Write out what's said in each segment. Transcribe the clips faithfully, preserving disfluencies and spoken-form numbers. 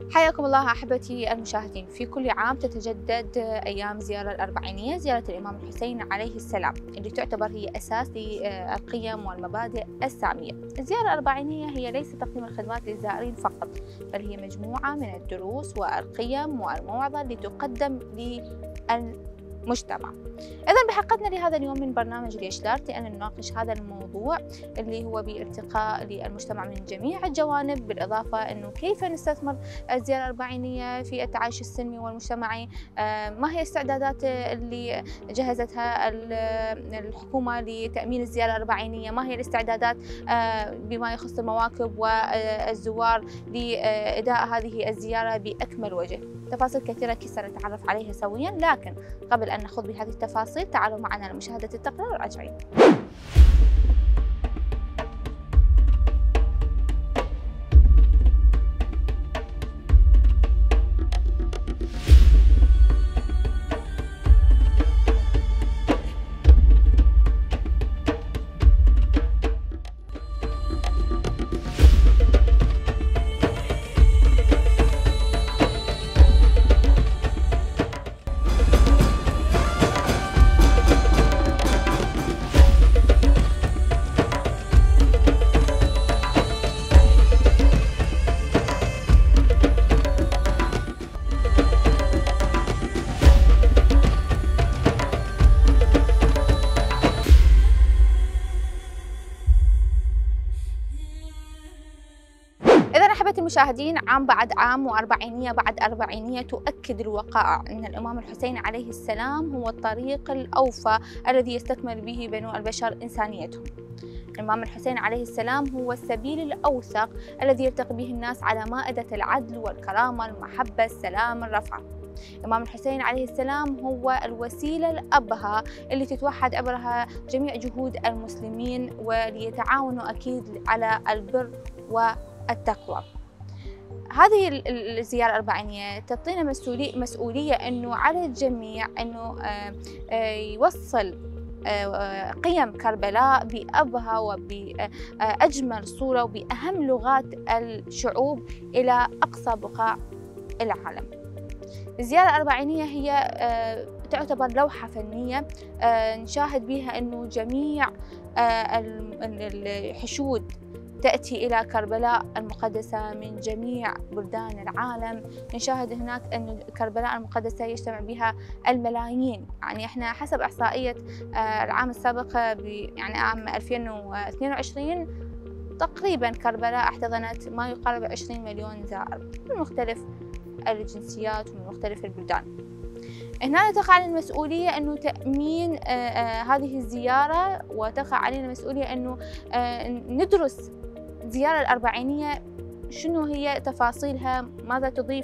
حياكم الله أحبتي المشاهدين. في كل عام تتجدد أيام الزيارة الأربعينية، زيارة الإمام الحسين عليه السلام، اللي تعتبر هي أساس للقيم والمبادئ السامية. الزيارة الأربعينية هي ليس تقديم الخدمات للزائرين فقط، بل هي مجموعة من الدروس والقيم والموعظة اللي تقدم للمجتمع. إذن بحلقتنا لهذا اليوم من برنامج ليش لا أن نناقش هذا الموضوع اللي هو بارتقاء للمجتمع من جميع الجوانب، بالإضافة أنه كيف نستثمر الزيارة الأربعينية في التعايش السلمي والمجتمعي، ما هي الاستعدادات اللي جهزتها الحكومة لتأمين الزيارة الأربعينية، ما هي الاستعدادات بما يخص المواكب والزوار لإداء هذه الزيارة بأكمل وجه. تفاصيل كثيرة كي سنتعرف عليها سويا، لكن قبل أن نخوض بهذه التفاصيل تعالوا معنا لمشاهدة التقرير وراجعين. أحبتي المشاهدين، عام بعد عام وأربعينية بعد أربعينية تؤكد الوقائع أن الإمام الحسين عليه السلام هو الطريق الأوفى الذي يستكمل به بنو البشر إنسانيتهم. الإمام الحسين عليه السلام هو السبيل الأوثق الذي يلتقي به الناس على مائدة العدل والكرامة، المحبة، السلام، الرفعة. الإمام الحسين عليه السلام هو الوسيلة الأبهى اللي تتوحد عبرها جميع جهود المسلمين وليتعاونوا أكيد على البر والتقوى. هذه الزيارة الأربعينية تعطينا مسؤولية مسؤولية أنه على الجميع أنه يوصل قيم كربلاء بأبهى وبأجمل صورة وبأهم لغات الشعوب إلى أقصى بقاع العالم. الزيارة الأربعينية هي تعتبر لوحة فنية نشاهد بها أنه جميع الحشود تأتي إلى كربلاء المقدسة من جميع بلدان العالم. نشاهد هناك أن كربلاء المقدسة يجتمع بها الملايين، يعني إحنا حسب إحصائية العام السابق يعني عام ألفين واثنين وعشرين تقريبا كربلاء احتضنت ما يقارب عشرين مليون زائر من مختلف الجنسيات ومن مختلف البلدان. هنا تقع علينا المسؤولية أنه تأمين آآ آآ هذه الزيارة، وتقع علينا مسؤولية أنه ندرس الزيارة الأربعينية شنو هي تفاصيلها، ماذا تضيف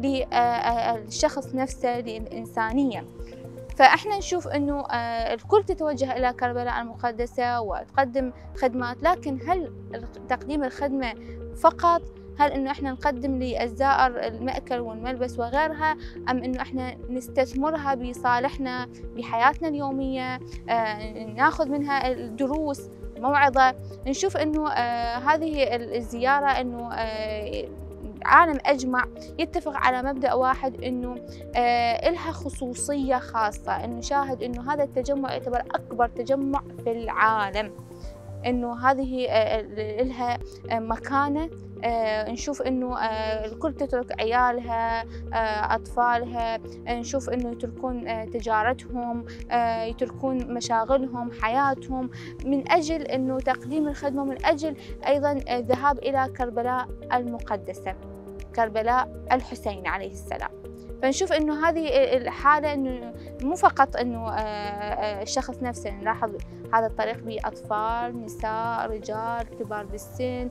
للشخص نفسه، للإنسانية. فإحنا نشوف أنه الكل تتوجه إلى كربلاء المقدسة وتقدم خدمات، لكن هل تقديم الخدمة فقط؟ هل إنه إحنا نقدم للزائر المأكل والملبس وغيرها، أم إنه إحنا نستثمرها بصالحنا بحياتنا اليومية، آه ناخذ منها الدروس، موعظة. نشوف إنه آه هذه الزيارة إنه آه العالم أجمع يتفق على مبدأ واحد، إنه آه إلها خصوصية خاصة، إنه نشاهد إنه هذا التجمع يعتبر أكبر تجمع في العالم، إنه هذه آه إلها آه مكانة. آه نشوف إنه آه الكل تترك عيالها، آه أطفالها، آه نشوف إنه يتركون آه تجارتهم، آه يتركون مشاغلهم، حياتهم، من أجل إنه تقديم الخدمة، من أجل أيضا الذهاب إلى كربلاء المقدسة، كربلاء الحسين عليه السلام. فنشوف إنه هذه الحالة إنه مو فقط إنه الشخص نفسه، نلاحظ هذا الطريق بأطفال، نساء، رجال، كبار بالسن،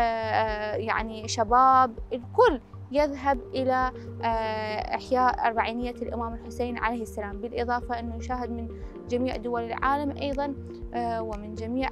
يعني شباب، الكل يذهب إلى إحياء أربعينية الإمام الحسين عليه السلام. بالإضافة أنه نشاهد من جميع دول العالم أيضا ومن جميع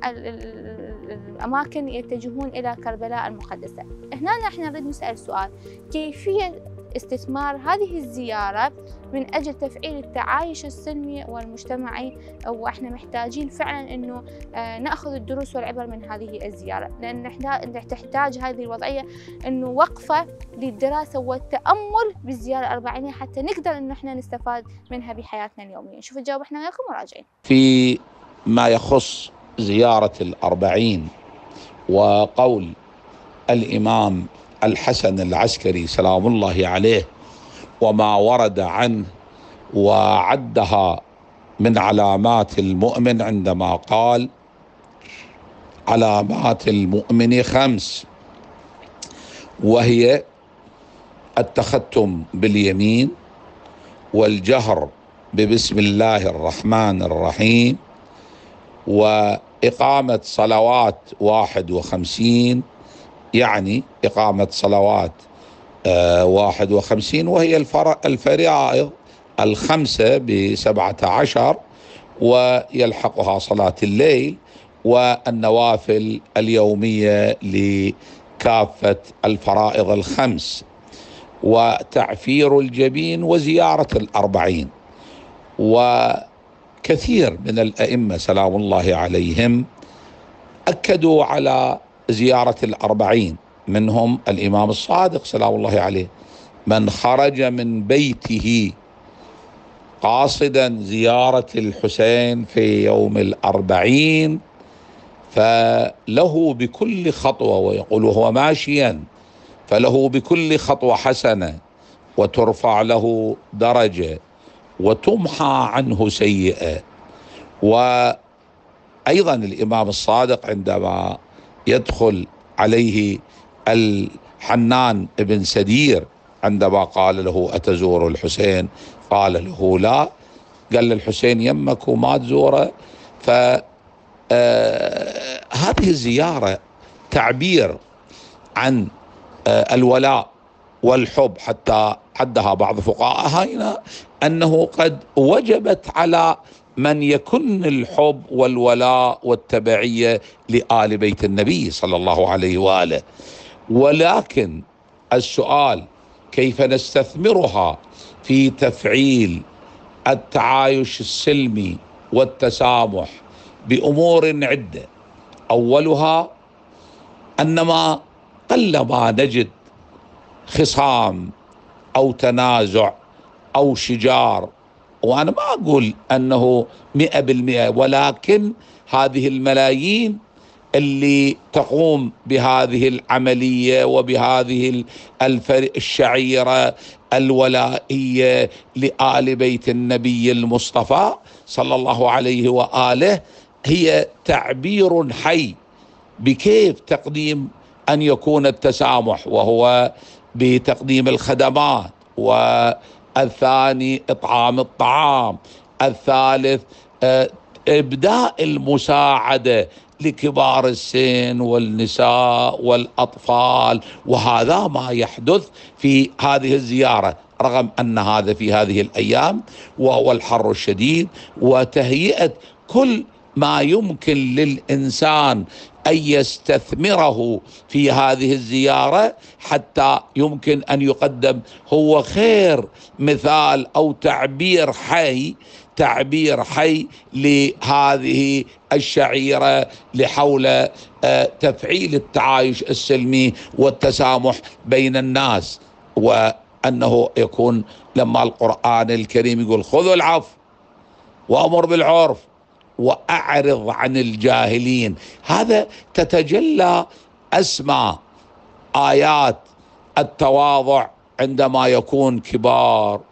الأماكن يتجهون إلى كربلاء المقدسة. هنا نحن نريد نسأل سؤال: كيفية استثمار هذه الزيارة من أجل تفعيل التعايش السلمي والمجتمعي، وإحنا محتاجين فعلا أنه نأخذ الدروس والعبر من هذه الزيارة، لأن تحتاج هذه الوضعية أنه وقفة للدراسة والتأمل بالزيارة الأربعينية حتى نقدر أنه إحنا نستفاد منها بحياتنا اليومية. نشوف الجواب إحنا وياكم وراجعين. في ما يخص زيارة الأربعين وقول الإمام الحسن العسكري سلام الله عليه وما ورد عنه وعدها من علامات المؤمن عندما قال: علامات المؤمن خمس، وهي التختم باليمين، والجهر ببسم الله الرحمن الرحيم، وإقامة صلوات واحد وخمسين، يعني إقامة صلوات آه واحد وخمسين، وهي الفرائض الخمسة بسبعة عشر، ويلحقها صلاة الليل والنوافل اليومية لكافة الفرائض الخمس، وتعفير الجبين، وزيارة الأربعين. وكثير من الأئمة سلام الله عليهم أكدوا على زيارة الأربعين، منهم الإمام الصادق سلام الله عليه: من خرج من بيته قاصدا زيارة الحسين في يوم الأربعين فله بكل خطوة، ويقول وهو ماشيا، فله بكل خطوة حسنة، وترفع له درجة، وتمحى عنه سيئة. وأيضا الإمام الصادق عندما يدخل عليه الحنان بن سدير عندما قال له: أتزور الحسين؟ قال له: لا. قال للحسين: يمك وما تزوره. فهذه الزيارة تعبير عن آه الولاء والحب، حتى حدها بعض فقهائنا أنه قد وجبت على من يكن الحب والولاء والتبعية لآل بيت النبي صلى الله عليه وآله. ولكن السؤال: كيف نستثمرها في تفعيل التعايش السلمي والتسامح بأمور عدة؟ أولها أنما قلما نجد خصام أو تنازع أو شجار، وأنا ما أقول أنه مئة بالمئة، ولكن هذه الملايين اللي تقوم بهذه العملية وبهذه الشعيرة الولائية لآل بيت النبي المصطفى صلى الله عليه وآله، هي تعبير حي بكيف تقديم أن يكون التسامح، وهو بتقديم الخدمات، والثاني إطعام الطعام، الثالث إبداء المساعدة لكبار السن والنساء والأطفال. وهذا ما يحدث في هذه الزيارة، رغم أن هذا في هذه الأيام وهو الحر الشديد، وتهيئة كل ما يمكن للإنسان أن يستثمره في هذه الزيارة حتى يمكن أن يقدم هو خير مثال أو تعبير حي تعبير حي لهذه الشعيرة لحول تفعيل التعايش السلمي والتسامح بين الناس. وأنه يكون لما القرآن الكريم يقول: خذوا العفو وأمر بالعرف وأعرض عن الجاهلين، هذا تتجلى أسمى آيات التواضع عندما يكون كبار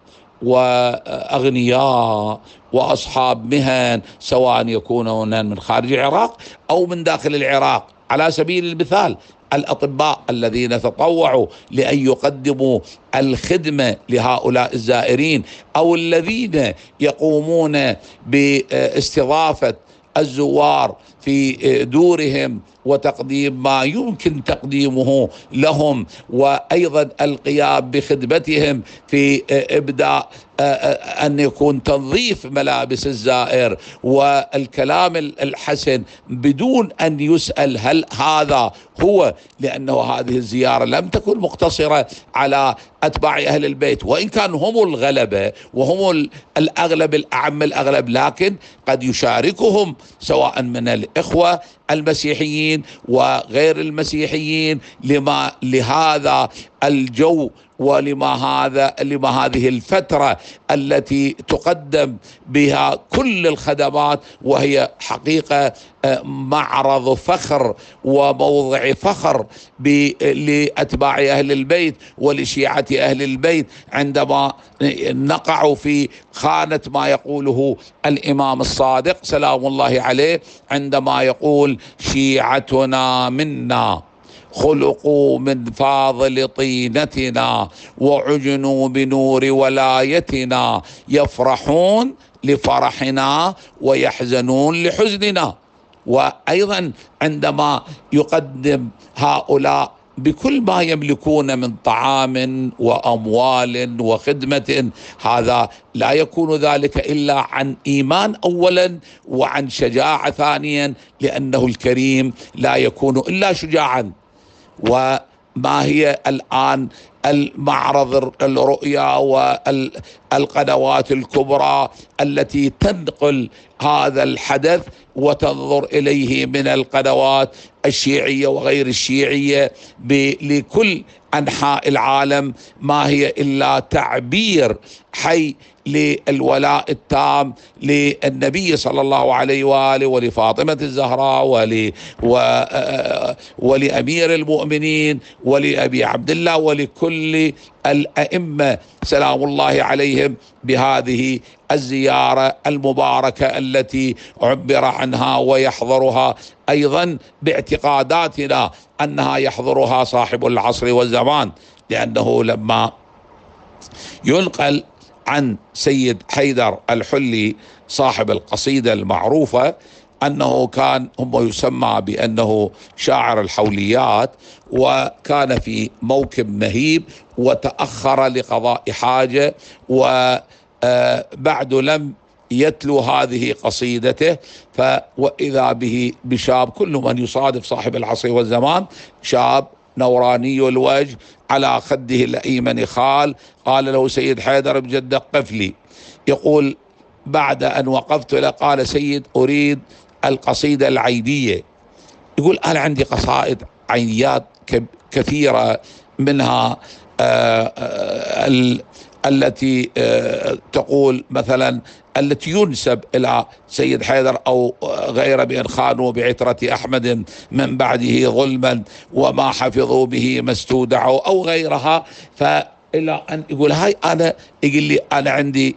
وأغنياء وأصحاب مهن، سواء يكونون من خارج العراق أو من داخل العراق. على سبيل المثال الأطباء الذين تطوعوا لأن يقدموا الخدمة لهؤلاء الزائرين، أو الذين يقومون باستضافة الزوار في دورهم وتقديم ما يمكن تقديمه لهم، وأيضا القيام بخدمتهم في إبداء أن يكون تنظيف ملابس الزائر والكلام الحسن بدون أن يسأل هل هذا هو، لأنه هذه الزيارة لم تكن مقتصرة على أتباع أهل البيت، وإن كانوا هم الغلبة وهم الأغلب الأعم الأغلب، لكن قد يشاركهم سواء من الإخوة المسيحيين وغير المسيحيين لما لهذا الجو ولما هذا لما هذه الفترة التي تقدم بها كل الخدمات، وهي حقيقة معرض فخر وموضع فخر لأتباع أهل البيت ولشيعة أهل البيت، عندما نقع في خانة ما يقوله الإمام الصادق سلام الله عليه عندما يقول: شيعتنا منا، خلقوا من فاضل طينتنا، وعجنوا بنور ولايتنا، يفرحون لفرحنا ويحزنون لحزننا. وأيضا عندما يقدم هؤلاء بكل ما يملكون من طعام وأموال وخدمة، هذا لا يكون ذلك إلا عن إيمان أولا وعن شجاعة ثانيا، لأنه الكريم لا يكون إلا شجاعا. وما هي الآن المعرض الرؤيا والقنوات الكبرى التي تنقل هذا الحدث وتنظر إليه من القنوات الشيعية وغير الشيعية لكل أنحاء العالم، ما هي إلا تعبير حي للولاء التام للنبي صلى الله عليه وآله ولفاطمة الزهراء ول ولأمير المؤمنين ولأبي عبد الله ولكل الأئمة سلام الله عليهم بهذه الزيارة المباركة التي عبر عنها ويحضرها أيضا باعتقاداتنا أنها يحضرها صاحب العصر والزمان. لأنه لما ينقل عن سيد حيدر الحلي صاحب القصيدة المعروفة أنه كان هم يسمى بأنه شاعر الحوليات، وكان في موكب مهيب وتأخر لقضاء حاجة، وبعد لم يتلو هذه قصيدته، فوإذا به بشاب، كل من يصادف صاحب العصر والزمان شاب نوراني الوجه على خده الأيمن خال، قال له سيد حيدر بجدة قف لي. يقول: بعد أن وقفت له قال: سيد أريد القصيدة العيدية. يقول: أنا عندي قصائد عينيات كثيرة، منها آآ آآ التي تقول مثلا التي ينسب إلى سيد حيدر أو غيره بأن خانوا بعترة أحمد من بعده ظلما وما حفظوا به ما استودعوا أو غيرها. فإلى أن يقول هاي أنا يقول لي أنا عندي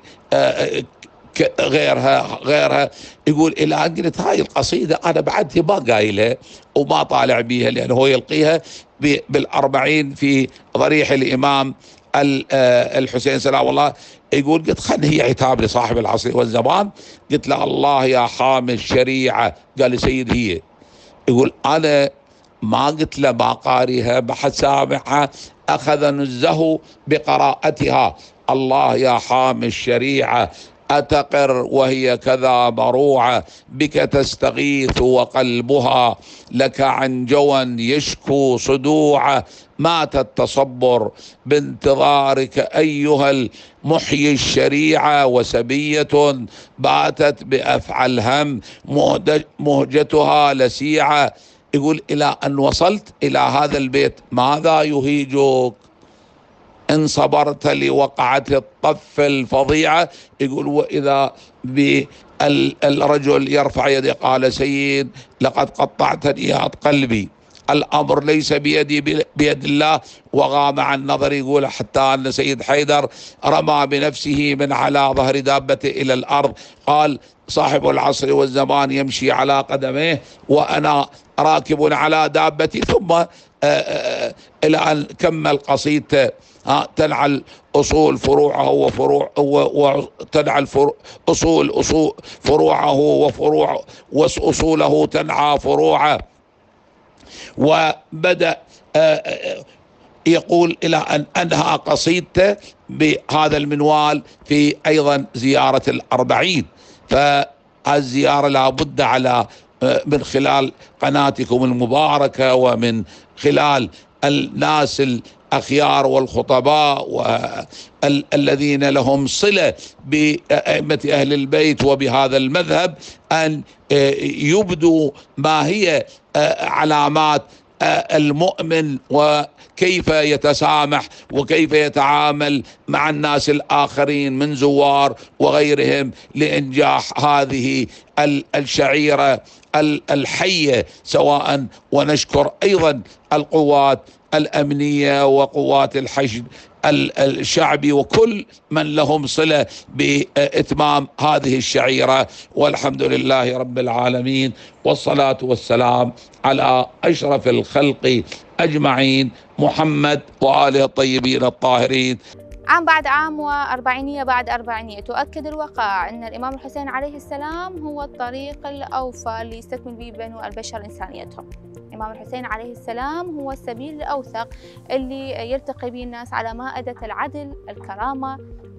غيرها غيرها يقول إلى أن قلت هاي القصيدة أنا بعدها ما قايلها وما طالع بيها، لأنه هو يلقيها بالأربعين في ضريح الإمام الحسين سلام الله. يقول: قلت خل هي عتاب لصاحب العصر والزمان. قلت له: الله يا حامل الشريعة. قال لي: سيد هي. يقول: أنا ما قلت له ما قاريها، ما حد سامعها، أخذ نزه بقراءتها. الله يا حامل الشريعة أتقر وهي كذا مروعة، بك تستغيث وقلبها لك عن جوى يشكو صدوعة، مات التصبر بانتظارك أيها المحيي الشريعة، وسبية باتت بأفعى الهم مهجتها لسيعة. يقول: إلى أن وصلت إلى هذا البيت: ماذا يهيجك إن صبرت لوقعة الطف الفظيعة. يقول: وإذا بالرجل يرفع يده قال: سيد لقد قطعت نيات قلبي، الأمر ليس بيدي بيد الله. وغام عن نظري. يقول: حتى أن سيد حيدر رمى بنفسه من على ظهر دابته إلى الأرض. قال صاحب العصر والزمان يمشي على قدميه وأنا راكب على دابتي. ثم آآ آآ إلى أن كمل قصيدته: ها تنعل أصول فروعه وفروع وتنعل أصول أصول فروعه وفروع وأصوله تنعى فروعه. وبدأ يقول إلى أن أنهى قصيدته بهذا المنوال في أيضا زيارة الأربعين. فالزيارة لابد على من خلال قناتكم المباركة ومن خلال الناس الأخيار والخطباء والذين لهم صلة بأئمة أهل البيت وبهذا المذهب أن يبدوا ما هي علامات المؤمن وكيف يتسامح وكيف يتعامل مع الناس الآخرين من زوار وغيرهم لإنجاح هذه الشعيرة الحية سواء. ونشكر أيضا القوات الأمنية وقوات الحشد الشعبي وكل من لهم صلة بإتمام هذه الشعيرة، والحمد لله رب العالمين، والصلاة والسلام على أشرف الخلق أجمعين محمد وآله الطيبين الطاهرين. عام بعد عام وأربعينية بعد أربعينية تؤكد الواقع أن الإمام الحسين عليه السلام هو الطريق الأوفى ليستكمل به بنو البشر إنسانيتهم. الإمام الحسين عليه السلام هو السبيل الأوثق اللي يلتقي به الناس على مائدة العدل، الكرامة،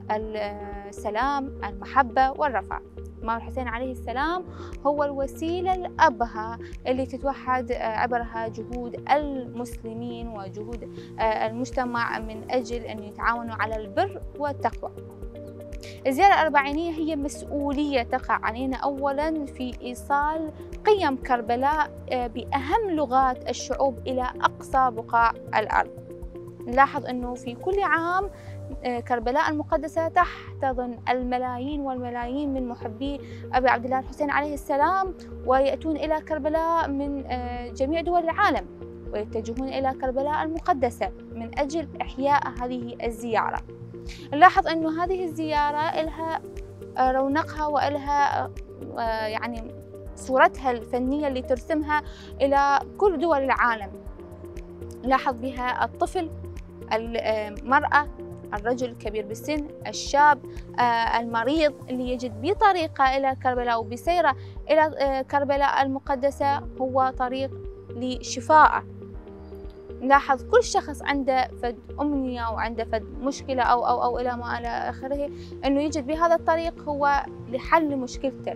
السلام، المحبة والرفع. الإمام الحسين عليه السلام هو الوسيلة الأبهى اللي تتوحد عبرها جهود المسلمين وجهود المجتمع من أجل أن يتعاونوا على البر والتقوى. الزيارة الأربعينية هي مسؤولية تقع علينا أولاً في إيصال قيم كربلاء بأهم لغات الشعوب إلى أقصى بقاع الأرض. نلاحظ أنه في كل عام كربلاء المقدسة تحتضن الملايين والملايين من محبي أبي عبد الله الحسين عليه السلام، ويأتون إلى كربلاء من جميع دول العالم ويتجهون إلى كربلاء المقدسة من أجل إحياء هذه الزيارة. نلاحظ أنه هذه الزيارة لها رونقها وإلها يعني صورتها الفنية اللي ترسمها إلى كل دول العالم. نلاحظ بها الطفل، المرأة، الرجل الكبير بالسن، الشاب، المريض اللي يجد بطريقة إلى كربلاء وبسيرة إلى كربلاء المقدسة هو طريق لشفائه. نلاحظ كل شخص عنده فد أمنية أو عنده فد مشكلة أو أو أو إلى ما إلى آخره إنه يجد بهذا الطريق هو لحل مشكلته.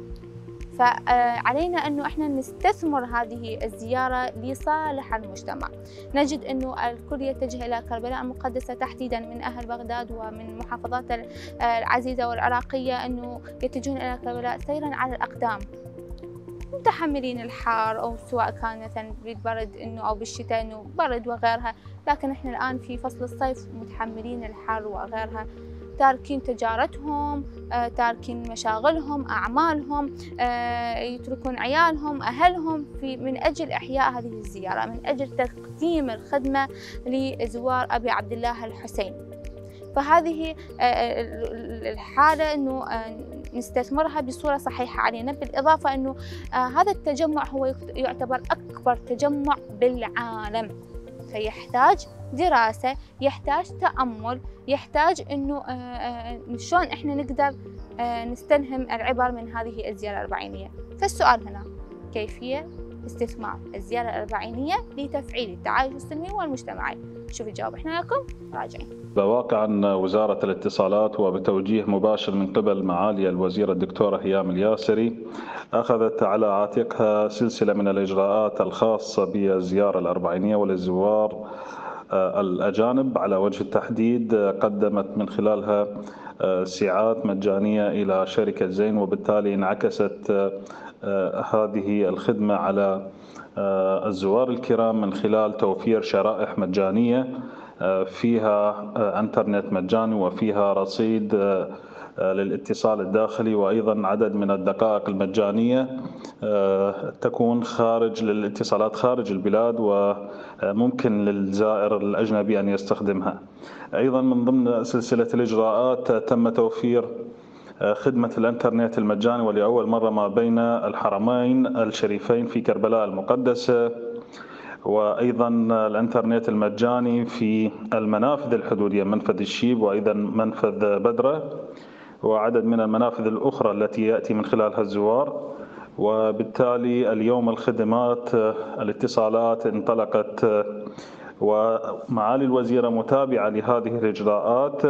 فعلينا أنه إحنا نستثمر هذه الزيارة لصالح المجتمع. نجد أنه الكل يتجه إلى كربلاء المقدسة تحديدا من أهل بغداد ومن المحافظات العزيزة والعراقية، أنه يتجهون إلى كربلاء سيرا على الأقدام متحملين الحار، أو سواء كان مثلا بالبرد إنه أو بالشتاء إنه برد وغيرها. لكن إحنا الآن في فصل الصيف متحملين الحر وغيرها، تاركين تجارتهم، تاركين مشاغلهم، أعمالهم، يتركون عيالهم، أهلهم في من أجل إحياء هذه الزيارة، من أجل تقديم الخدمة لزوار أبي عبد الله الحسين. فهذه الحالة أنه نستثمرها بصورة صحيحة علينا. بالإضافة أنه هذا التجمع هو يعتبر أكبر تجمع بالعالم، فيحتاج دراسة، يحتاج تأمل، يحتاج أنه شلون إحنا نقدر نستلهم العبر من هذه الزيارة الأربعينية. فالسؤال هنا كيفية استثمار الزيارة الأربعينية لتفعيل التعايش السلمي والمجتمعي. شوف الجواب إحنا لكم راجعين. واقعا وزارة الاتصالات وبتوجيه مباشر من قبل معالي الوزيرة الدكتورة هيام الياسري أخذت على عاتقها سلسلة من الإجراءات الخاصة بالزيارة الأربعينية وللزوار الأجانب. على وجه التحديد قدمت من خلالها ساعات مجانية إلى شركة زين، وبالتالي انعكست هذه الخدمة على الزوار الكرام من خلال توفير شرائح مجانية فيها انترنت مجاني وفيها رصيد للاتصال الداخلي، وأيضا عدد من الدقائق المجانية تكون خارج للاتصالات خارج البلاد وممكن للزائر الأجنبي أن يستخدمها. أيضا من ضمن سلسلة الإجراءات تم توفير خدمة الانترنت المجاني ولأول مرة ما بين الحرمين الشريفين في كربلاء المقدسة، وأيضا الانترنت المجاني في المنافذ الحدودية، منفذ الشيب وأيضا منفذ بدرة، وعدد من المنافذ الأخرى التي يأتي من خلالها الزوار. وبالتالي اليوم الخدمات الاتصالات انطلقت، ومعالي الوزيرة متابعة لهذه الإجراءات.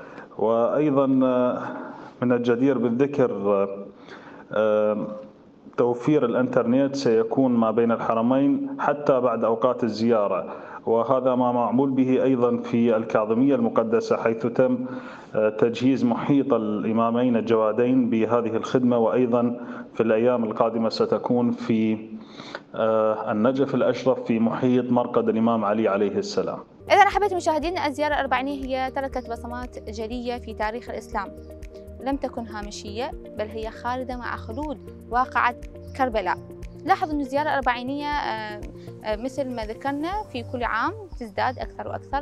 وأيضا من الجدير بالذكر توفير الإنترنت سيكون ما بين الحرمين حتى بعد أوقات الزيارة، وهذا ما معمول به أيضا في الكاظمية المقدسة، حيث تم تجهيز محيط الإمامين الجوادين بهذه الخدمة، وأيضا في الأيام القادمة ستكون في النجف الأشرف في محيط مرقد الإمام علي عليه السلام. إذا أحبت مشاهدينا، الزيارة الأربعينية هي تركت بصمات جلية في تاريخ الإسلام، لم تكن هامشية بل هي خالدة مع خلود واقعة كربلاء. لاحظ أن الزيارة الأربعينية مثل ما ذكرنا في كل عام تزداد أكثر وأكثر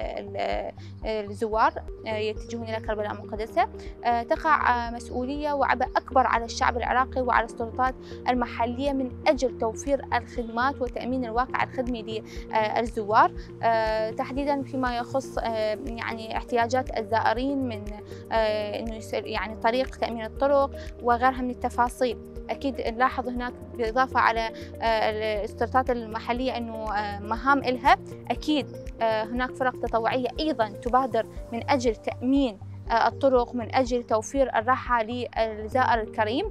الزوار يتجهون إلى كربلاء المقدسة. تقع مسؤولية وعبء أكبر على الشعب العراقي وعلى السلطات المحلية من أجل توفير الخدمات وتأمين الواقع الخدمي للزوار، تحديدا فيما يخص يعني احتياجات الزائرين من إنه يعني طريق تأمين الطرق وغيرها من التفاصيل. أكيد نلاحظ هناك بالإضافة على السلطات المحلية أنه مهام إلها، أكيد هناك فرق تطوعية أيضا تبادر من أجل تأمين الطرق، من أجل توفير الراحة للزائر الكريم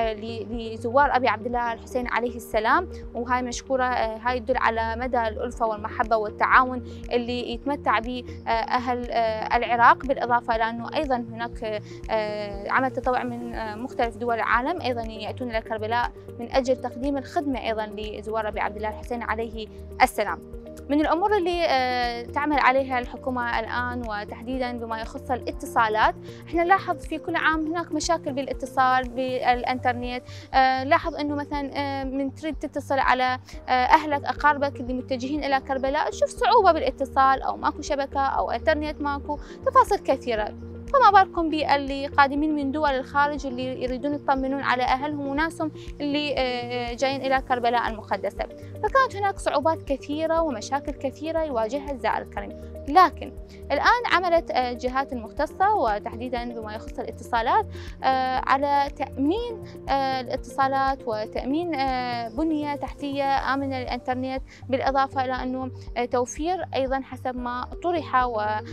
لزوار أبي عبد الله الحسين عليه السلام. وهاي مشكورة، هاي تدل على مدى الألفة والمحبة والتعاون اللي يتمتع به أهل العراق، بالإضافة إلى أنه أيضا هناك عمل تطوع من مختلف دول العالم أيضا يأتون إلى كربلاء من أجل تقديم الخدمة أيضا لزوار أبي عبد الله الحسين عليه السلام. من الأمور اللي تعمل عليها الحكومة الآن وتحديدا بما يخص الاتصالات، احنا نلاحظ في كل عام هناك مشاكل بالاتصال بالإنترنت. لاحظ أنه مثلا من تريد تتصل على أهلك أقاربك اللي متجهين إلى كربلاء تشوف صعوبة بالاتصال، أو ماكو شبكة أو إنترنت ماكو، تفاصيل كثيرة. فما بالكم باللي قادمين من دول الخارج اللي يريدون يطمنون على أهلهم وناسهم اللي جايين إلى كربلاء المقدسة. فكانت هناك صعوبات كثيرة ومشاكل كثيرة يواجهها الزائر الكريم. لكن الآن عملت الجهات المختصة وتحديدا بما يخص الاتصالات على تأمين الاتصالات وتأمين بنية تحتية آمنة للإنترنت، بالإضافة إلى أنه توفير أيضا حسب ما طرح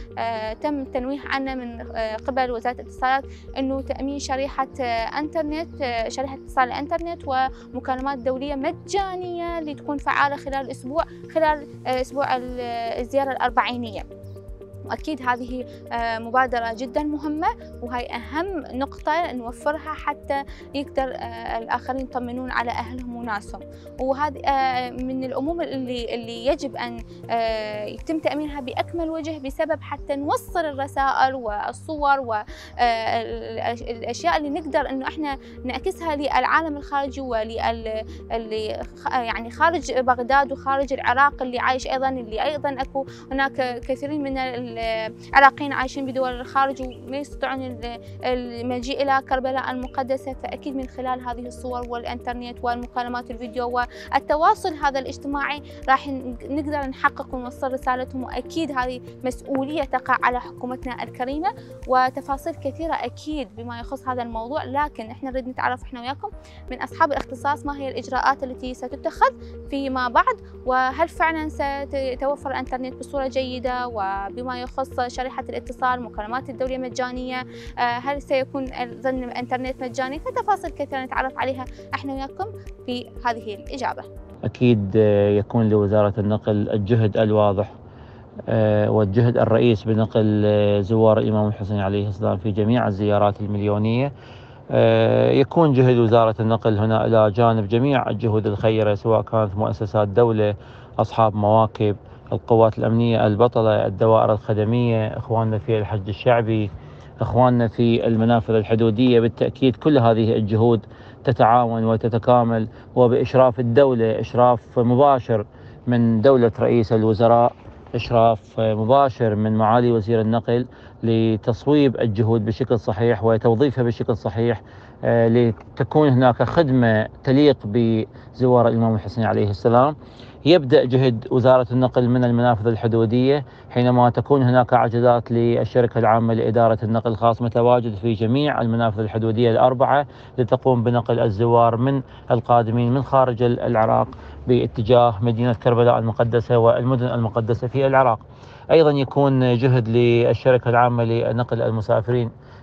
وتم تنويه عنه من قبل وزارة الاتصالات أنه تأمين شريحة إنترنت، شريحة اتصال الإنترنت ومكالمات دولية مجانية لتكون فعالة خلال أسبوع خلال أسبوع الزيارة الأربعينية. وأكيد هذه مبادرة جدا مهمة، وهي أهم نقطة نوفرها حتى يقدر الآخرين يطمنون على أهلهم وناسهم. وهذه من الأمور اللي, اللي يجب أن يتم تأمينها بأكمل وجه، بسبب حتى نوصل الرسائل والصور والأشياء اللي نقدر أنه إحنا نعكسها للعالم الخارجي ولل يعني خارج بغداد وخارج العراق اللي عايش أيضا، اللي أيضا أكو هناك كثيرين من العراقيين عايشين بدول الخارج وما يستطيعون المجيء إلى كربلاء المقدسة. فأكيد من خلال هذه الصور والإنترنت والمكالمات الفيديو والتواصل هذا الاجتماعي راح نقدر نحقق ونوصل رسالتهم. وأكيد هذه مسؤولية تقع على حكومتنا الكريمة، وتفاصيل كثيرة أكيد بما يخص هذا الموضوع. لكن إحنا نريد نتعرف إحنا وياكم من أصحاب الاختصاص ما هي الإجراءات التي ستتخذ فيما بعد، وهل فعلا ستوفر الإنترنت بصورة جيدة، وبما يخص شريحة الاتصال مكالمات الدولية مجانية، هل سيكون ظن الإنترنت مجاني؟ فتفاصيل كثيرة نتعرف عليها احنا وياكم في هذه الإجابة. أكيد يكون لوزارة النقل الجهد الواضح والجهد الرئيس بنقل زوار الإمام الحسين عليه السلام في جميع الزيارات المليونية. يكون جهد وزارة النقل هنا إلى جانب جميع الجهود الخيرة، سواء كانت مؤسسات دولة، أصحاب مواكب، القوات الأمنية البطلة، الدوائر الخدمية، إخواننا في الحشد الشعبي، إخواننا في المنافذ الحدودية. بالتأكيد كل هذه الجهود تتعاون وتتكامل، وبإشراف الدولة، إشراف مباشر من دولة رئيس الوزراء، إشراف مباشر من معالي وزير النقل لتصويب الجهود بشكل صحيح وتوظيفها بشكل صحيح، لتكون هناك خدمة تليق بزوار الإمام الحسين عليه السلام. يبدأ جهد وزارة النقل من المنافذ الحدودية، حينما تكون هناك عجزات للشركة العامة لإدارة النقل الخاص متواجد في جميع المنافذ الحدودية الأربعة لتقوم بنقل الزوار من القادمين من خارج العراق باتجاه مدينة كربلاء المقدسة والمدن المقدسة في العراق. أيضا يكون جهد للشركة العامة لنقل المسافرين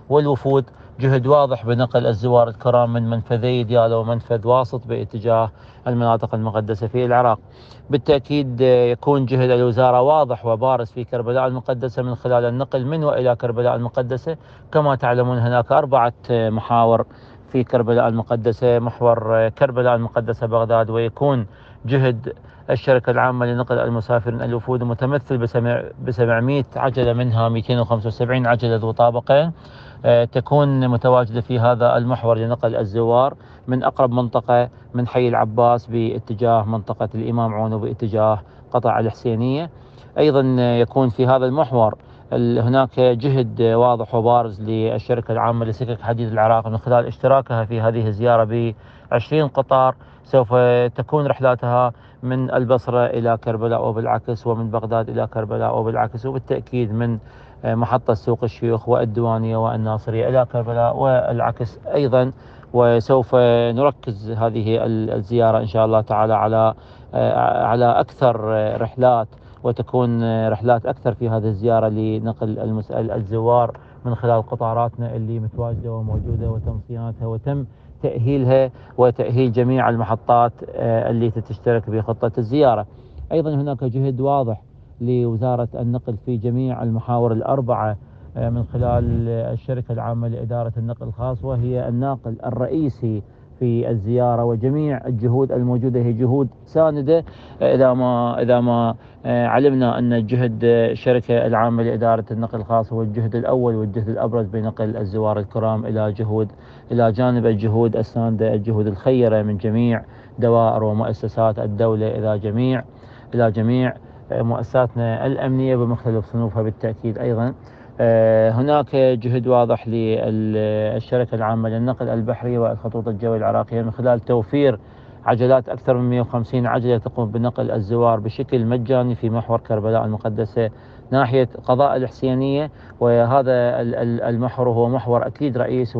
والوفود جهد واضح بنقل الزوار الكرام من منفذي ديالا ومنفذ واسط باتجاه المناطق المقدسة في العراق. بالتأكيد يكون جهد الوزارة واضح وبارز في كربلاء المقدسة من خلال النقل من وإلى كربلاء المقدسة. كما تعلمون هناك أربعة محاور في كربلاء المقدسة، محور كربلاء المقدسة بغداد، ويكون جهد الشركة العامة لنقل المسافرين الوفود متمثل ب سبعمئة عجلة، منها مئتين وخمسة وسبعين عجلة ذو طابقين تكون متواجدة في هذا المحور لنقل الزوار من أقرب منطقة من حي العباس باتجاه منطقة الإمام عون وباتجاه قطع الحسينية. أيضا يكون في هذا المحور هناك جهد واضح وبارز للشركة العامة لسكك حديد العراق من خلال اشتراكها في هذه الزيارة بعشرين قطار سوف تكون رحلاتها من البصرة إلى كربلاء وبالعكس، ومن بغداد إلى كربلاء وبالعكس، وبالتأكيد من محطة سوق الشيوخ والديوانية والناصرية إلى كربلاء والعكس أيضا. وسوف نركز هذه الزيارة إن شاء الله تعالى على على أكثر رحلات، وتكون رحلات أكثر في هذه الزيارة لنقل الزوار من خلال قطاراتنا اللي متواجدة وموجودة وتم صيانتها وتم تأهيلها وتأهيل جميع المحطات اللي تشترك بخطة الزيارة. أيضا هناك جهد واضح لوزارة النقل في جميع المحاور الأربعة من خلال الشركة العامة لإدارة النقل الخاص، وهي الناقل الرئيسي في الزيارة، وجميع الجهود الموجودة هي جهود ساندة. إذا ما إذا ما علمنا أن جهد الشركة العامة لإدارة النقل الخاص هو الجهد الأول والجهد الأبرز بنقل الزوار الكرام إلى جهود إلى جانب الجهود الساندة، الجهود الخيرة من جميع دوائر ومؤسسات الدولة إلى جميع إلى جميع مؤسساتنا الأمنية بمختلف صنوفها. بالتأكيد أيضا هناك جهد واضح للشركة العامة للنقل البحري والخطوط الجوية العراقية من خلال توفير عجلات أكثر من مئة وخمسين عجلة تقوم بنقل الزوار بشكل مجاني في محور كربلاء المقدسة ناحية قضاء الحسينية. وهذا المحور هو محور أكيد رئيس،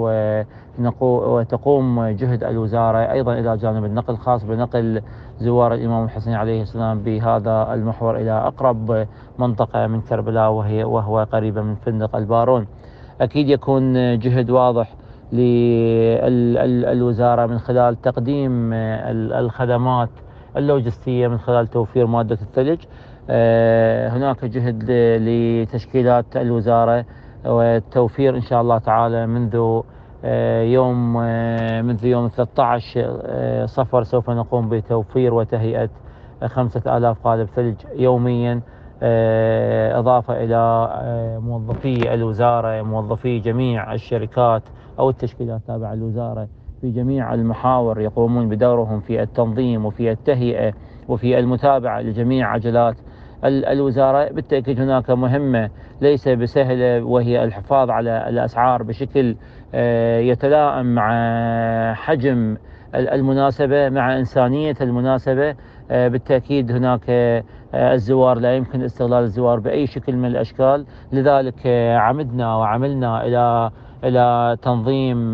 وتقوم جهد الوزارة أيضا إلى جانب النقل الخاص بنقل زوار الإمام الحسين عليه السلام بهذا المحور إلى أقرب منطقة من كربلاء وهي وهو قريبة من فندق البارون. أكيد يكون جهد واضح للوزارة من خلال تقديم الخدمات اللوجستية من خلال توفير مادة الثلج. هناك جهد لتشكيلات الوزارة وتوفير إن شاء الله تعالى منذ يوم منذ يوم ثلاثة عشر صفر سوف نقوم بتوفير وتهيئة خمسة آلاف قالب ثلج يوميا، إضافة إلى موظفي الوزارة موظفي جميع الشركات أو التشكيلات التابعة للوزارة في جميع المحاور يقومون بدورهم في التنظيم وفي التهيئة وفي المتابعة لجميع عجلات الوزارة. بالتأكيد هناك مهمة ليس بسهلة، وهي الحفاظ على الأسعار بشكل يتلائم مع حجم المناسبة مع إنسانية المناسبة. بالتأكيد هناك الزوار لا يمكن استغلال الزوار بأي شكل من الأشكال، لذلك عمدنا وعملنا إلى إلى تنظيم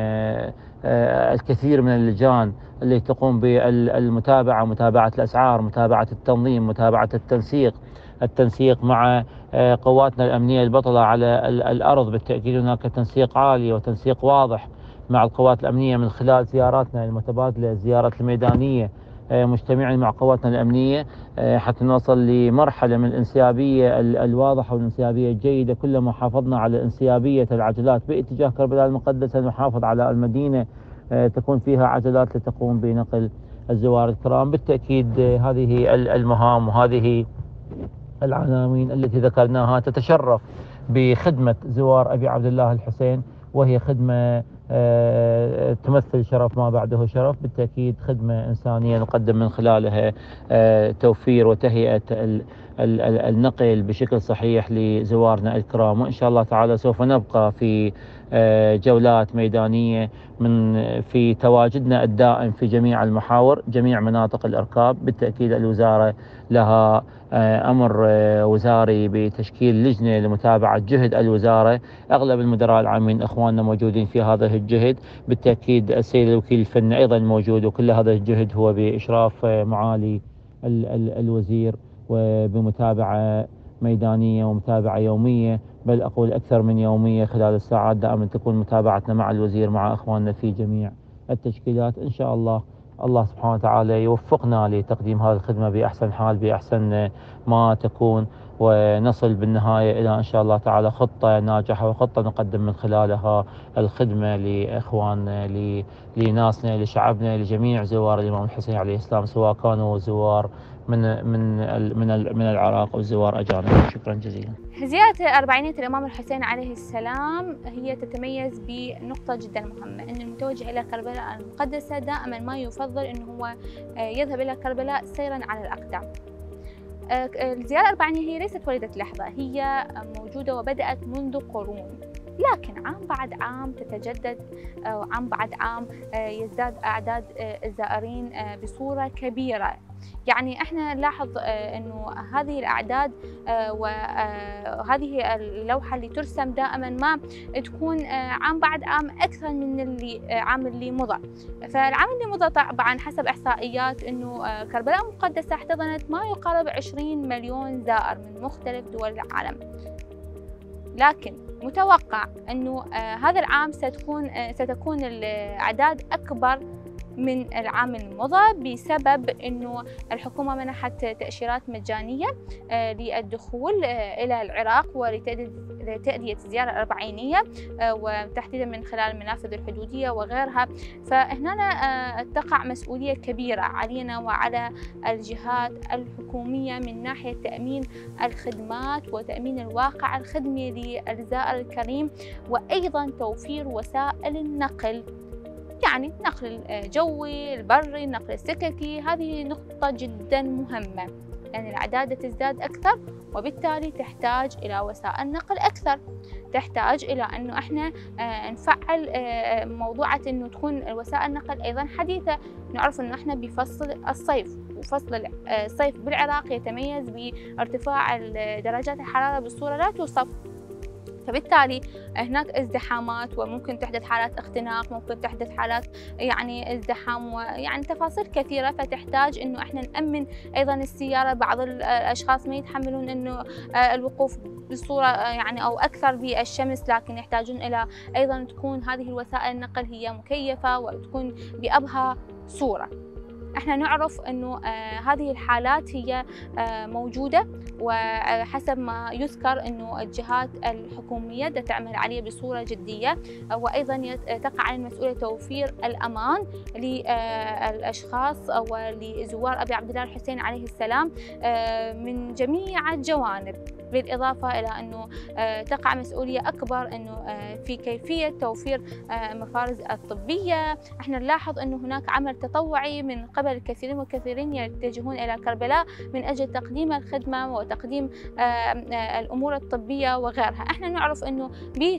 الكثير من اللجان اللي تقوم بالمتابعة، متابعة الأسعار، متابعة التنظيم، متابعة التنسيق التنسيق مع قواتنا الأمنية البطلة على الأرض. بالتأكيد هناك تنسيق عالي وتنسيق واضح مع القوات الأمنية من خلال زياراتنا المتبادلة، الزيارات الميدانية، مجتمعين مع قواتنا الأمنية حتى نوصل لمرحلة من الانسيابية الواضحة والانسيابية الجيدة. كلما حافظنا على انسيابية العجلات باتجاه كربلاء المقدسة نحافظ على المدينة تكون فيها عجلات لتقوم بنقل الزوار الكرام. بالتأكيد هذه المهام وهذه العناوين التي ذكرناها تتشرف بخدمة زوار أبي عبد الله الحسين، وهي خدمة تمثل شرف ما بعده شرف. بالتأكيد خدمة إنسانية نقدم من خلالها توفير وتهيئة النقل بشكل صحيح لزوارنا الكرام. وإن شاء الله تعالى سوف نبقى في جولات ميدانية من في تواجدنا الدائم في جميع المحاور، جميع مناطق الإركاب. بالتأكيد الوزارة لها أمر وزاري بتشكيل لجنة لمتابعة جهد الوزارة، أغلب المدراء العامين إخواننا موجودين في هذا الجهد. بالتأكيد السيد الوكيل الفني أيضا موجود، وكل هذا الجهد هو بإشراف معالي ال ال الوزير وبمتابعة ميدانية ومتابعة يومية، بل أقول أكثر من يومية خلال الساعات. دائما تكون متابعتنا مع الوزير مع أخواننا في جميع التشكيلات. إن شاء الله الله سبحانه وتعالى يوفقنا لتقديم هذه الخدمة بأحسن حال بأحسن ما تكون، ونصل بالنهاية إلى إن شاء الله تعالى خطة ناجحة وخطة نقدم من خلالها الخدمة لإخواننا لناسنا لشعبنا لجميع زوار الإمام الحسين عليه السلام، سواء كانوا زوار من من من من العراق أو زوار أجانب. شكرا جزيلا. زيارة أربعينية الإمام الحسين عليه السلام هي تتميز بنقطة جدا مهمة، أن المتوجه إلى كربلاء المقدسة دائما ما يفضل أنه هو يذهب إلى كربلاء سيرا على الأقدام. الزيارة الأربعينية هي ليست وليدة لحظة، هي موجودة وبدأت منذ قرون، لكن عام بعد عام تتجدد، وعام بعد عام يزداد أعداد الزائرين بصورة كبيرة. يعني احنا نلاحظ انه هذه الاعداد وهذه اللوحه اللي ترسم دائما ما تكون عام بعد عام اكثر من اللي عام اللي مضى. فالعام اللي مضى طبعا حسب احصائيات انه كربلاء المقدسه احتضنت ما يقارب عشرين مليون زائر من مختلف دول العالم، لكن متوقع انه هذا العام ستكون ستكون الاعداد اكبر من العام الماضي بسبب انه الحكومه منحت تاشيرات مجانيه للدخول الى العراق ولتأدية الزياره الأربعينية وتحديدا من خلال المنافذ الحدوديه وغيرها. فهنا تقع مسؤوليه كبيره علينا وعلى الجهات الحكوميه من ناحيه تامين الخدمات وتامين الواقع الخدمي للزائر الكريم، وايضا توفير وسائل النقل، يعني النقل الجوي، البري، النقل السككي. هذه نقطة جدا مهمة لأن الأعداد تزداد أكثر وبالتالي تحتاج إلى وسائل نقل أكثر، تحتاج إلى أنه إحنا نفعل موضوعة أنه تكون وسائل النقل أيضا حديثة. نعرف أنه إحنا بفصل الصيف، وفصل الصيف بالعراق يتميز بارتفاع درجات الحرارة بصورة لا توصف، فبالتالي هناك ازدحامات وممكن تحدث حالات اختناق، ممكن تحدث حالات يعني ازدحام ويعني تفاصيل كثيرة، فتحتاج انه احنا نأمن ايضا السيارة. بعض الاشخاص ما يتحملون انه الوقوف بصورة يعني او اكثر بالشمس، لكن يحتاجون الى ايضا تكون هذه الوسائل النقل هي مكيفة وتكون بأبهى صورة. احنا نعرف انه آه هذه الحالات هي آه موجوده، وحسب ما يذكر انه الجهات الحكوميه دا تعمل عليه بصوره جديه، آه وايضا تقع على المسؤوليه توفير الامان للاشخاص ولزوار ابي عبد الله الحسين عليه السلام آه من جميع الجوانب، بالاضافه الى انه آه تقع مسؤوليه اكبر انه آه في كيفيه توفير آه المفارز الطبيه. احنا نلاحظ انه هناك عمل تطوعي من قبل الكثيرين والكثيرين يتجهون إلى كربلاء من أجل تقديم الخدمة وتقديم الأمور الطبية وغيرها. احنا نعرف أنه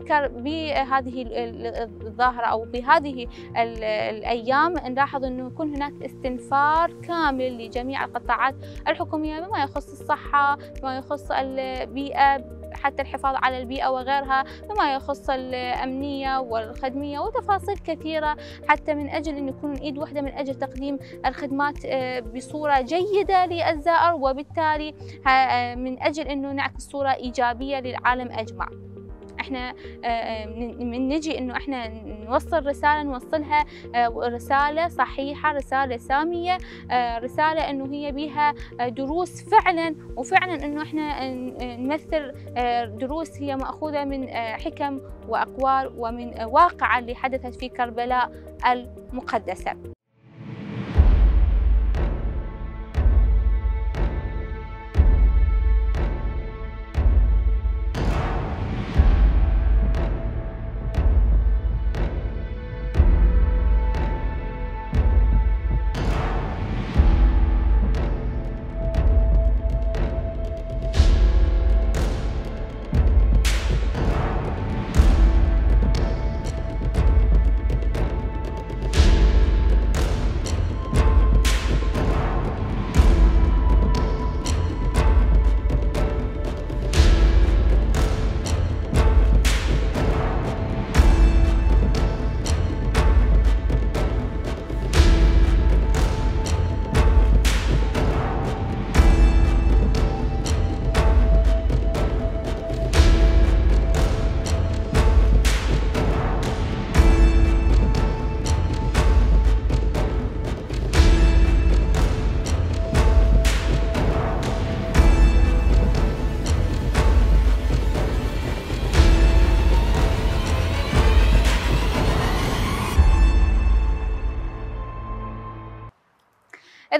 بهذه الظاهرة أو بهذه الأيام نلاحظ أنه يكون هناك استنفار كامل لجميع القطاعات الحكومية بما يخص الصحة، بما يخص البيئة، حتى الحفاظ على البيئة وغيرها، بما يخص الأمنية والخدمية وتفاصيل كثيرة، حتى من أجل أن يكون إيد واحدة من أجل تقديم الخدمات بصورة جيدة للزائر، وبالتالي من أجل أنه نعكس صورة إيجابية للعالم أجمع. احنا من نجي انه احنا نوصل رساله نوصلها رساله صحيحه، رساله ساميه، رساله انه هي بها دروس فعلا، وفعلا انه احنا نمثل دروس هي ماخوذه من حكم واقوال ومن واقعه اللي حدثت في كربلاء المقدسه.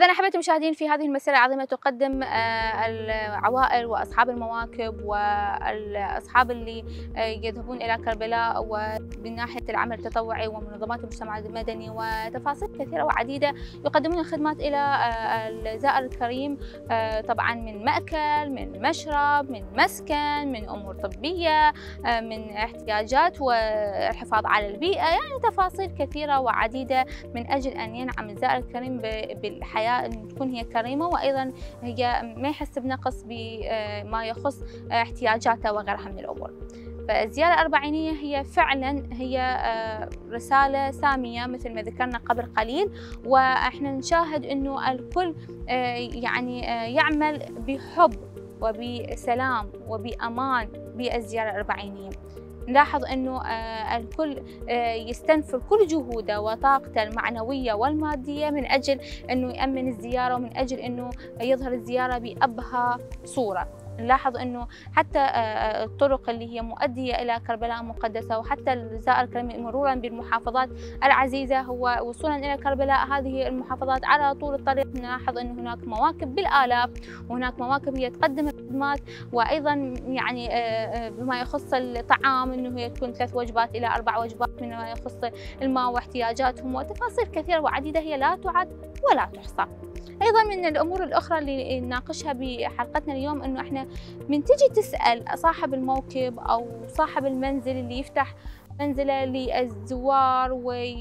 إذا أحبتي المشاهدين، في هذه المسيرة العظيمة تقدم العوائل وأصحاب المواكب والأصحاب اللي يذهبون إلى كربلاء ومن ناحية العمل التطوعي ومنظمات المجتمع المدني وتفاصيل كثيرة وعديدة يقدمون الخدمات إلى الزائر الكريم، طبعا من مأكل، من مشرب، من مسكن، من أمور طبية، من احتياجات والحفاظ على البيئة، يعني تفاصيل كثيرة وعديدة من أجل أن ينعم الزائر الكريم بالحياة أن تكون هي كريمة، وأيضا هي ما يحس بنقص بما يخص احتياجاته وغيرها من الأمور. فالزيارة الأربعينية هي فعلا هي رسالة سامية مثل ما ذكرنا قبل قليل، وإحنا نشاهد أنه الكل يعني يعمل بحب وبسلام وبأمان بالزيارة الأربعينية. نلاحظ أنه الكل يستنفر كل جهوده وطاقته المعنوية والمادية من أجل أنه يأمن الزيارة ومن أجل أنه يظهر الزيارة بأبهى صورة. نلاحظ أنه حتى الطرق اللي هي مؤدية إلى كربلاء المقدسة وحتى الزائر الكريم مرورا بالمحافظات العزيزة هو وصولا إلى كربلاء هذه المحافظات على طول الطريق نلاحظ أن هناك مواكب بالآلاف، وهناك مواكب هي تقدم الخدمات، وأيضا يعني بما يخص الطعام أنه هي تكون ثلاث وجبات إلى أربع وجبات مما يخص الماء واحتياجاتهم وتفاصيل كثيرة وعديدة هي لا تعد ولا تحصى. أيضا من الأمور الأخرى اللي نناقشها بحلقتنا اليوم أنه إحنا من تجي تسأل صاحب الموكب أو صاحب المنزل اللي يفتح منزله للزوار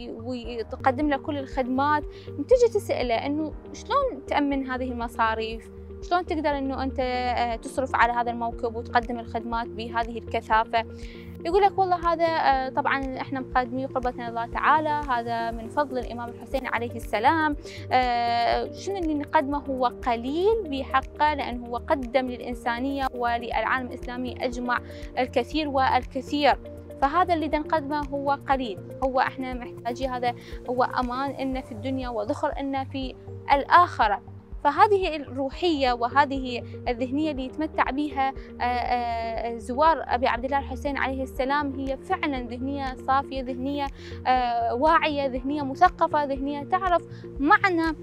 ويقدم له كل الخدمات، من تجي تسأله أنه شلون تأمن هذه المصاريف؟ شلون تقدر أنه أنت تصرف على هذا الموكب وتقدم الخدمات بهذه الكثافة؟ يقول لك والله هذا طبعا احنا مقدمين قربة الله تعالى، هذا من فضل الإمام الحسين عليه السلام، شنو اللي نقدمه هو قليل بحقه لأنه هو قدم للإنسانية وللعالم الإسلامي أجمع الكثير والكثير، فهذا اللي نقدمه هو قليل، هو احنا محتاجين، هذا هو أمان إلنا في الدنيا وذخر إلنا في الآخرة. فهذه الروحية وهذه الذهنية اللي يتمتع بها زوار أبي عبد الله الحسين عليه السلام هي فعلا ذهنية صافية، ذهنية واعية، ذهنية مثقفة، ذهنية تعرف معنى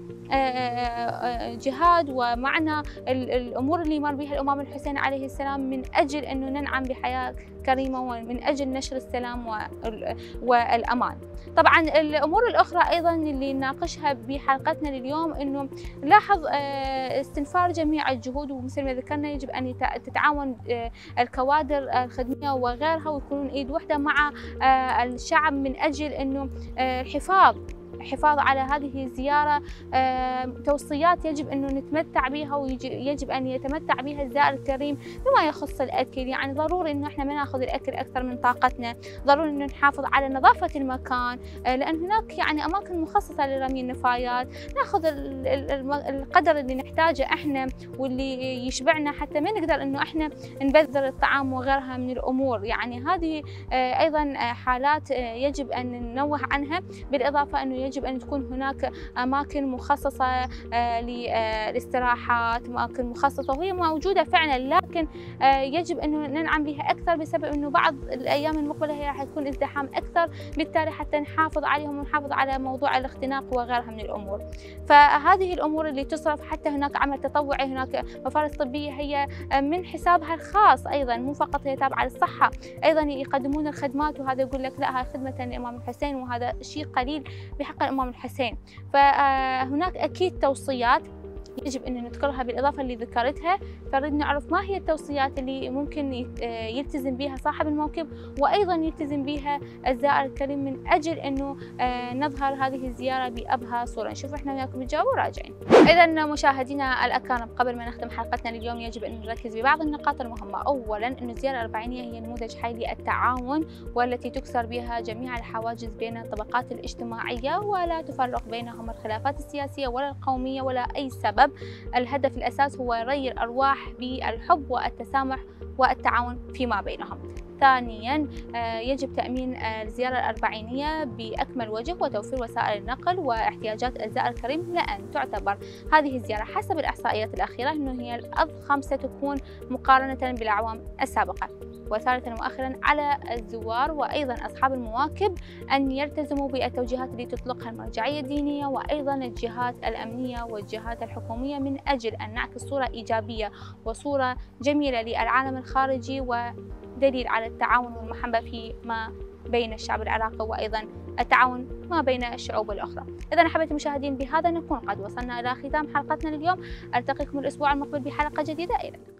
جهاد ومعنى الأمور اللي مر بها الإمام الحسين عليه السلام من أجل أنه ننعم بحياة كريمة ومن أجل نشر السلام والأمان. طبعا الأمور الأخرى أيضا اللي نناقشها بحلقتنا اليوم أنه نلاحظ استنفار جميع الجهود، ومثل ما ذكرنا يجب أن تتعاون الكوادر الخدمية وغيرها ويكونون إيد واحدة مع الشعب من أجل أنه الحفاظ الحفاظ على هذه الزيارة. توصيات يجب أنه نتمتع بها ويجب أن يتمتع بها الزائر الكريم بما يخص الأكل، يعني ضروري أنه إحنا ما ناخذ الأكل أكثر من طاقتنا، ضروري أنه نحافظ على نظافة المكان لأن هناك يعني أماكن مخصصة لرمي النفايات، ناخذ القدر اللي نحتاجه إحنا واللي يشبعنا حتى ما نقدر أنه إحنا نبذر الطعام وغيرها من الأمور. يعني هذه أيضا حالات يجب أن ننوه عنها، بالإضافة أنه يجب أن تكون هناك أماكن مخصصة للاستراحات، أماكن مخصصة وهي موجودة فعلا، لكن يجب أن ننعم بها أكثر بسبب أنه بعض الأيام المقبلة هي راح تكون ازدحام أكثر، بالتالي حتى نحافظ عليهم ونحافظ على موضوع الاختناق وغيرها من الأمور. فهذه الأمور اللي تصرف، حتى هناك عمل تطوعي، هناك مفارس طبية هي من حسابها الخاص أيضا، مو فقط هي تابعة للصحة، أيضا يقدمون الخدمات، وهذا يقول لك لا هاي خدمة للإمام الحسين وهذا شيء قليل بحق الإمام الحسين. فهناك أكيد توصيات يجب أن نذكرها بالإضافة اللي ذكرتها، فنريد نعرف ما هي التوصيات اللي ممكن يلتزم بها صاحب الموكب وأيضا يلتزم بها الزائر الكريم من أجل أنه نظهر هذه الزيارة بأبهى صورة. نشوف إحنا وياكم الجو وراجعين. إذا مشاهدينا الأكارم، قبل ما نختم حلقتنا اليوم يجب أن نركز ببعض النقاط المهمة. أولا أن الزيارة الأربعينية هي نموذج حي للتعاون والتي تكسر بها جميع الحواجز بين الطبقات الاجتماعية ولا تفرق بينهم الخلافات السياسية ولا القومية ولا أي سبب. الهدف الأساس هو ري الأرواح بالحب والتسامح والتعاون فيما بينهم. ثانياً يجب تأمين الزيارة الأربعينية بأكمل وجه وتوفير وسائل النقل واحتياجات الزائر الكريم، لأن تعتبر هذه الزيارة حسب الإحصائيات الأخيرة أنه هي الأضخم ستكون مقارنة بالأعوام السابقة. وثالثاً وأخيراً على الزوار وأيضاً أصحاب المواكب أن يلتزموا بالتوجيهات التي تطلقها المرجعية الدينية وأيضاً الجهات الأمنية والجهات الحكومية من أجل أن نعكس صورة إيجابية وصورة جميلة للعالم الخارجي، ودليل على التعاون والمحبة فيما بين الشعب العراقي وأيضاً التعاون ما بين الشعوب الأخرى. إذا أحبتي المشاهدين بهذا نكون قد وصلنا إلى ختام حلقتنا لليوم. ألتقيكم الأسبوع المقبل بحلقة جديدة. إلى اللقاء.